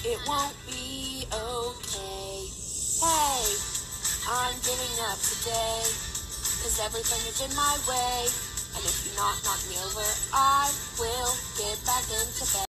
It won't be okay. Hey, I'm giving up today, 'cause everything is in my way. And if you knock me over, I will get back into bed.